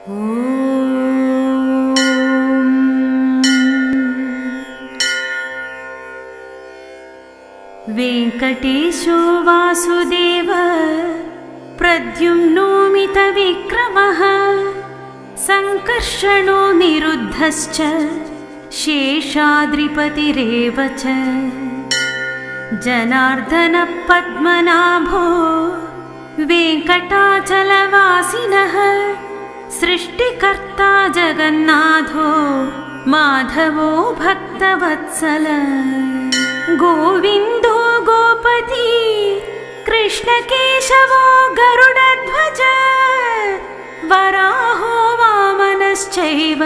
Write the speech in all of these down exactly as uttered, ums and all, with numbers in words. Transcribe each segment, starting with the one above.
वेंकटेशो वासुदेव प्रद्युम्नो मितविक्रमः संकर्षणो निरुद्धश्च शेषाद्रिपतिरेव च जनार्दन पद्मनाभो वेंकटाचलवासिनः सृष्टिकर्ता जगन्नाथो माधवो भक्तवत्सल गोविन्दो गोपति कृष्णकेशवो गरुडध्वज वराहो वामनश्चैव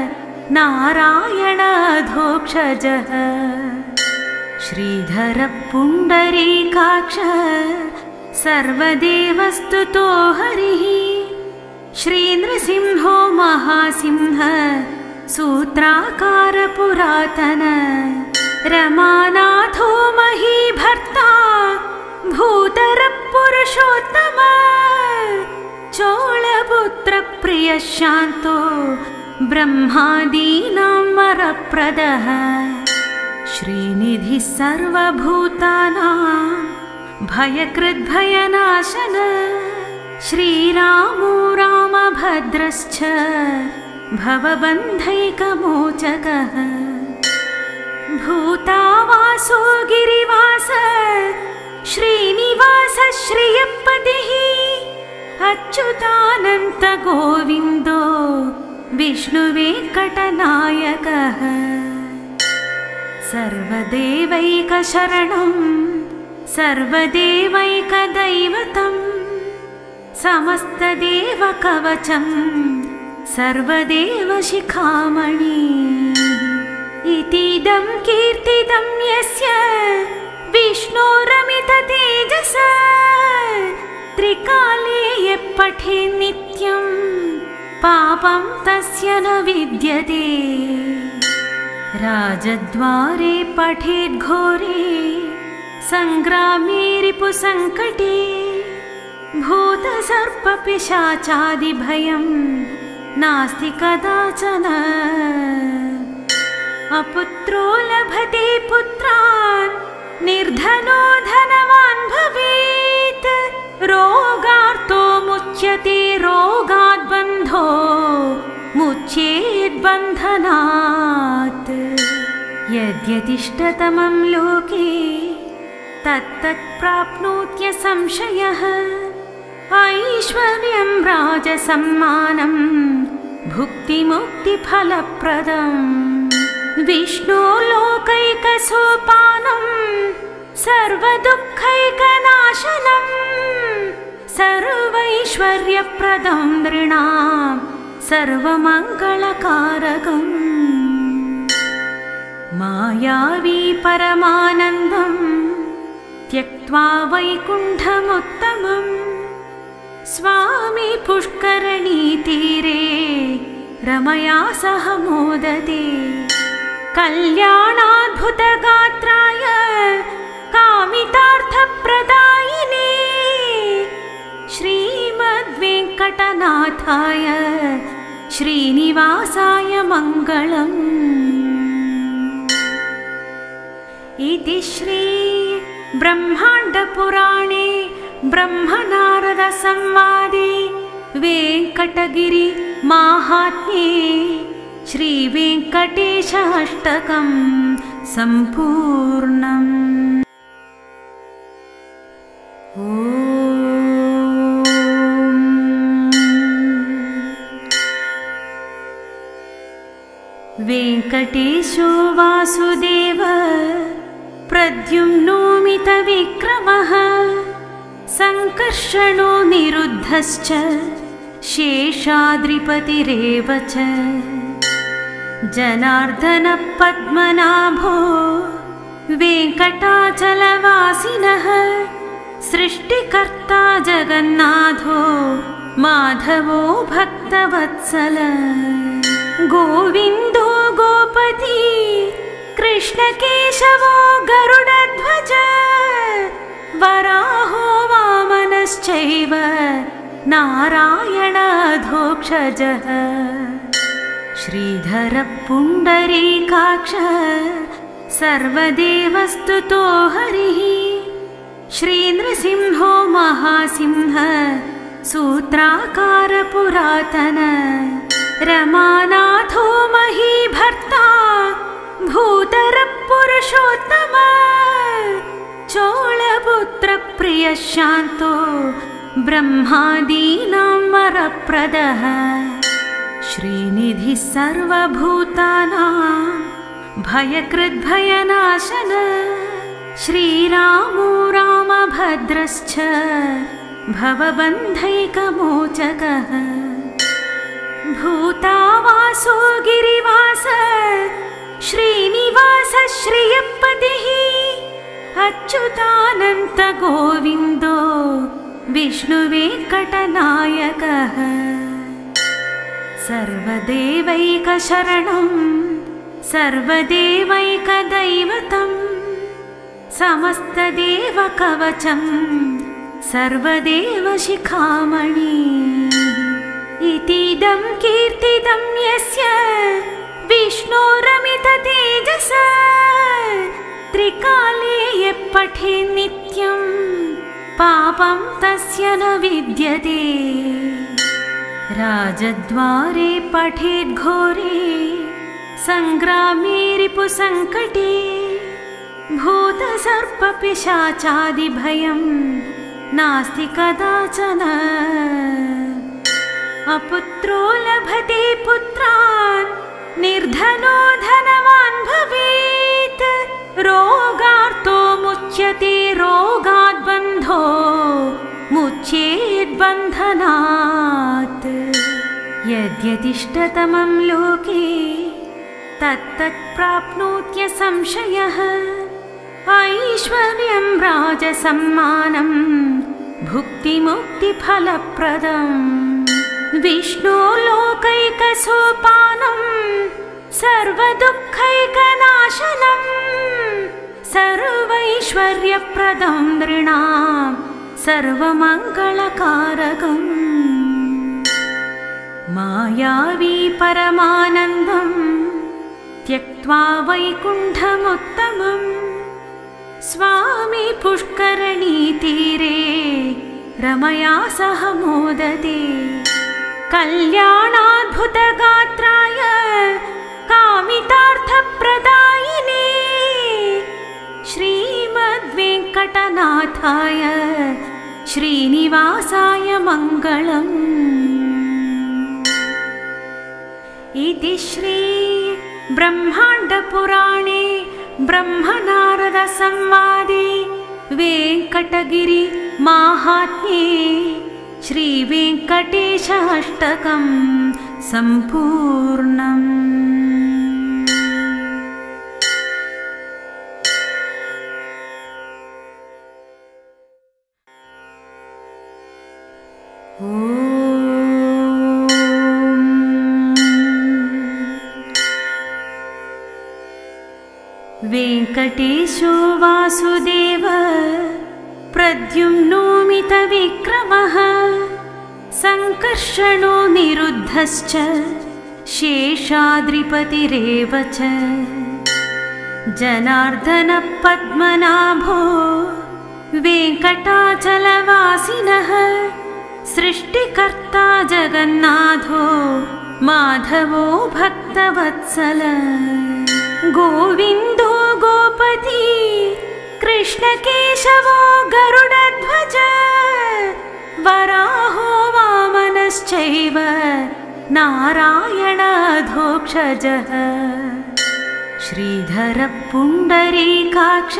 नारायणाधोक्षजः श्रीधर पुण्डरीकाक्ष सर्वदेवस्तुतो हरिः श्रीनृसिंहो महासिंह सूत्राकार पुरातन रमानाथो महीभर्ता भूतर पुरुषोत्तम चोळपुत्र प्रिय शान्तो ब्रह्मादीनां वरप्रदः श्रीनिधि सर्वभूतानां भयकृद्भयनाशन श्रीरामो रामभद्रश्च भवबन्धैकमोचकः भूतावासो गिरिवास श्रीनिवास श्रियपतिः अच्युतानन्त गोविन्दो विष्णुवेङ्कटनायकः सर्वदेवैकशरणं सर्वदेवैकदैवतं समस्तदेवकवचं सर्वदेवशिखामणि इतीदं कीर्तितं यस्य विष्णोरमिततेजसा त्रिकाले यः पठेत् नित्यं पापं तस्य न विद्यते राजद्वारे पठेत् घोरे सङ्ग्रामे रिपुसङ्कटे भूतसर्पपिशाचादिभयं नास्ति कदाचन अपुत्रो लभते पुत्रान् निर्धनो धनवान् भवेत् रोगार्तो मुच्यते रोगात् बन्धो मुच्येत् बन्धनात् यद्यदिष्टतमं लोके तत्तत् प्राप्नोत्यसंशयः ऐश्वर्यं राजसम्मानं भुक्तिमुक्तिफलप्रदम् विष्णो लोकैकसोपानं सर्वदुःखैकनाशनं सर्वैश्वर्यप्रदं नृणां सर्वमङ्गलकारकम् मायावी परमानन्दं त्यक्त्वा वैकुण्ठमुत्तमम् स्वामी पुष्करणीतीरे रमया सह मोदते कल्याणाद्भुतगात्राय कामितार्थप्रदायिने श्रीमद्वेङ्कटनाथाय श्रीनिवासाय मङ्गलम् इति श्री ब्रह्माण्डपुराणे ब्रह्मनारदसंवादे वेङ्कटगिरि माहात्म्ये श्रीवेङ्कटेश अष्टकं सम्पूर्णम्। वेङ्कटेशो वासुदेव प्रद्युम्नो मितविक्रमः संकर्षणो निरुद्धश्च शेषाद्रिपतिरेव च जनार्दन पद्मनाभो वेङ्कटाचलवासिनः सृष्टिकर्ता जगन्नाथो माधवो भक्तवत्सल गोविन्दो गोपति कृष्णकेशवो गरुडध्वज वराहो वामनश्चैव नारायणाधोक्षजः श्रीधर पुण्डरीकाक्ष सर्वदेवस्तुतो हरिः श्रीनृसिंहो महासिंह सूत्राकार पुरातन रमानाथो महीभर्ता भूतर पुरुषोत्तम चोळपुत्र प्रियः शान्तो ब्रह्मादीनां वरप्रदः श्रीनिधिः सर्वभूतानां भयकृद्भयनाशन श्रीरामो रामभद्रश्च भवबन्धैकमोचकः भूतावासो गिरिवास श्रीनिवास श्रियपतिः अच्युतानन्त गोविन्दो विष्णुवेङ्कटनायकः सर्वदेवैकशरणं सर्वदेवैकदैवतं समस्तदेवकवचं सर्वदेवशिखामणि इतीदं कीर्तितं यस्य विष्णोरमिततेजसा त्रिकाले यः पठेत् नित्यं पापं तस्य न विद्यते राजद्वारे पठेत् घोरे सङ्ग्रामे रिपुसङ्कटे भूतसर्पपिशाचादिभयं नास्ति कदाचन अपुत्रो लभते पुत्रान् निर्धनो धनवान् भवेत् रोगार्तो मुच्यते रोगात् बन्धो मुच्येत् बन्धनात् यद्यदिष्टतमं लोके तत्तत् प्राप्नोत्य संशयः ऐश्वर्यं राजसम्मानं भुक्तिमुक्तिफलप्रदम् विष्णोर्लोकैकसोपानं सर्वदुःखैकनाशनं सर्वैश्वर्यप्रदं नृणां सर्वमङ्गलकारकम् मायावी परमानन्दं त्यक्त्वा वैकुण्ठमुत्तमं स्वामी पुष्करणीतीरे रमया सह मोदते कल्याणाद्भुतगात्राय कामितार्थप्रदायिने श्रीमद्वेङ्कटनाथाय श्रीनिवासाय मङ्गलम् इति श्री ब्रह्माण्डपुराणे ब्रह्मनारदसंवादे वेङ्कटगिरि माहात्म्ये श्रीवेङ्कटेश अष्टकं सम्पूर्णम्। वेङ्कटेशो वासुदेव प्रद्युम्नोमितविक्रमः सङ्कर्षणो निरुद्धश्च शेषाद्रिपतिरेव च जनार्दनपद्मनाभो वेङ्कटाचलवासिनः सृष्टिकर्ता जगन्नाथो माधवो भक्तवत्सल गोविन्दो गोपति कृष्णकेशवो गरुडध्वज वराहो वामनश्चैव नारायणाधोक्षजः श्रीधर पुण्डरीकाक्ष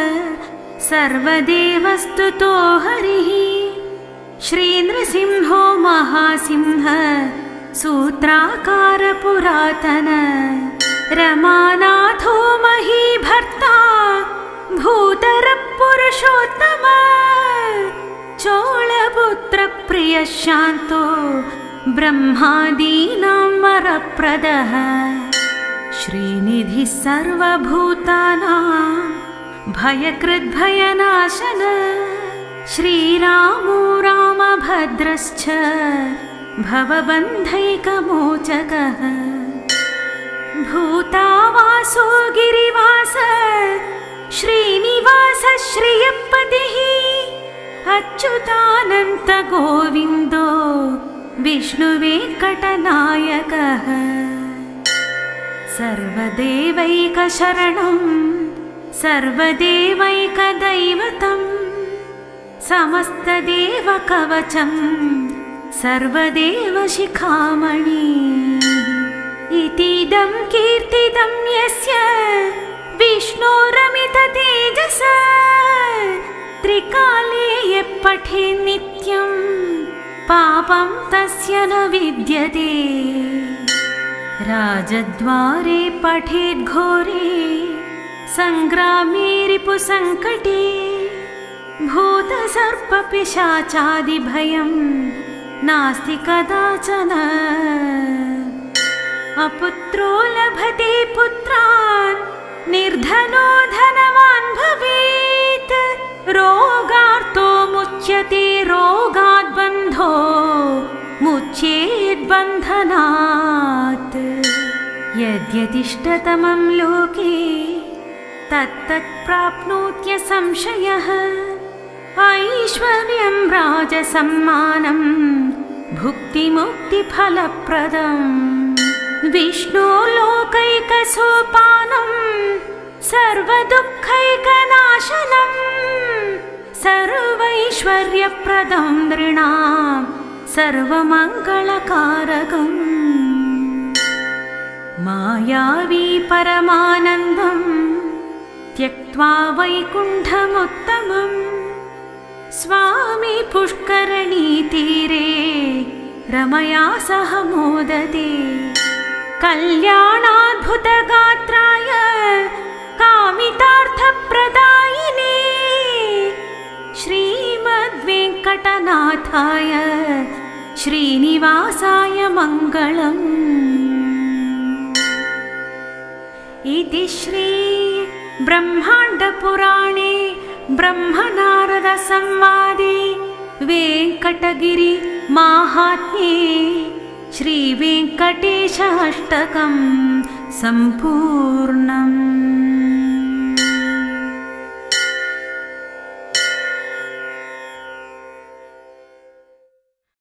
सर्वदेवस्तुतो हरिः श्रीनृसिंहो महासिंह सूत्राकार पुरातन रमानाथो महीभर्ता भूतर पुरुषोत्तम चोळपुत्र प्रियः शान्तो ब्रह्मादीनां वरप्रदः श्रीनिधिः सर्वभूतानां भयकृद्भयनाशन श्रीरामो राम सोमभद्रश्च भवबन्धैकमोचकः भूतावासो गिरिवास श्रीनिवास श्रियपतिः अच्युतानन्त गोविन्दो विष्णुवेङ्कटनायकः सर्वदेवैकशरणं सर्वदेवैकदैवतं समस्तदेवकवचं सर्वदेवशिखामणि इतीदं कीर्तितं यस्य विष्णोरमिततेजसा त्रिकाले यः पठेत् नित्यं पापं तस्य न विद्यते राजद्वारे पठेत् घोरे सङ्ग्रामे रिपुसङ्कटे भूतसर्पपिशाचादिभयं नास्ति कदाचन अपुत्रो लभते पुत्रान् निर्धनो धनवान् भवेत् रोगार्तो मुच्यते रोगात् बन्धो मुच्येत् बन्धनात् यद्यदिष्टतमं लोके तत्तत् प्राप्नोत्यसंशयः ऐश्वर्यं राजसम्मानं भुक्तिमुक्तिफलप्रदम् विष्णोर्लोकैकसोपानं सर्वदुःखैकनाशनं सर्वैश्वर्यप्रदं नृणां सर्वमङ्गलकारकम् मायावी परमानन्दं त्यक्त्वा वैकुण्ठमुत्तमम् स्वामी पुष्करणीतीरे रमया सह मोदते कल्याणाद्भुतगात्राय कामितार्थप्रदायिने श्रीमद्वेङ्कटनाथाय श्रीनिवासाय मङ्गलम् इति श्री ब्रह्माण्डपुराणे ब्रह्मनारदसंवादे वेङ्कटगिरि माहात्म्ये श्रीवेङ्कटेश अष्टकं सम्पूर्णम्।